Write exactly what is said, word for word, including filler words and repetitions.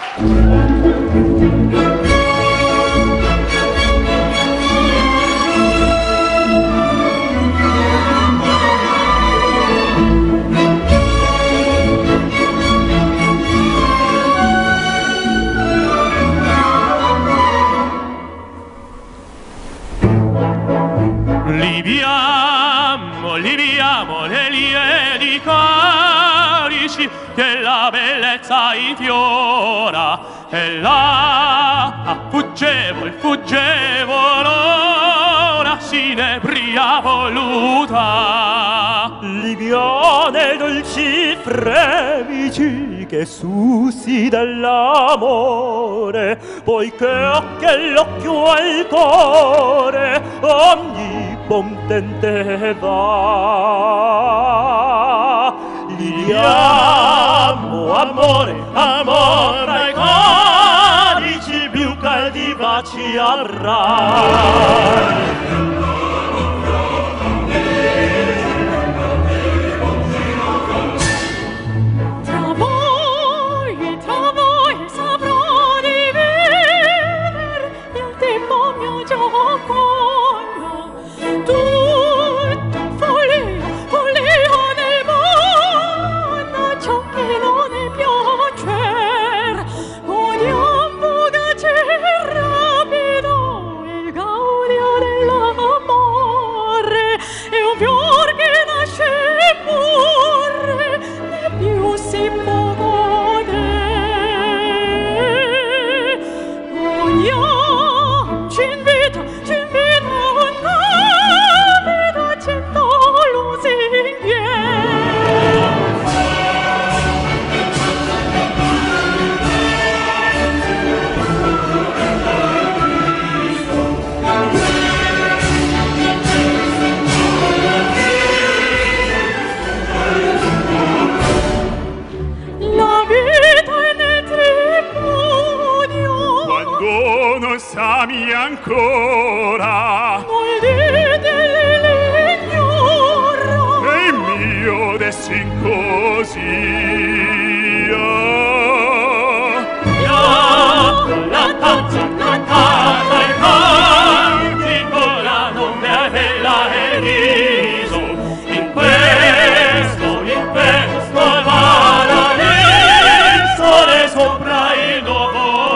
Liviamo, liviamo le lieti carici che la bellezza infiora e là fuggevol, fuggevol ora sinebria voluta. Liviane dolci fremici che sussi dall'amore, poiché che l'occhio al cuore ogni pontente va. Liviamo amore, amore ai codici più caldi baci avrai. Siamo ancora vuol dire dell'ignora e il mio destin così la tazza, la tazza e canti con la nome bella e riso in questo, in questo paradiso sopra il nuovo